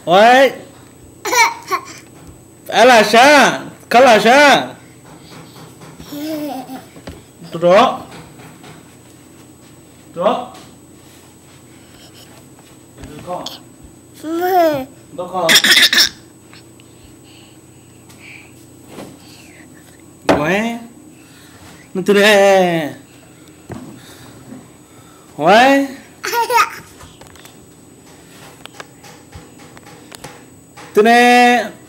喂，阿拉啥？卡拉啥？走，走，都靠。喂，那对嘞。喂，对嘞。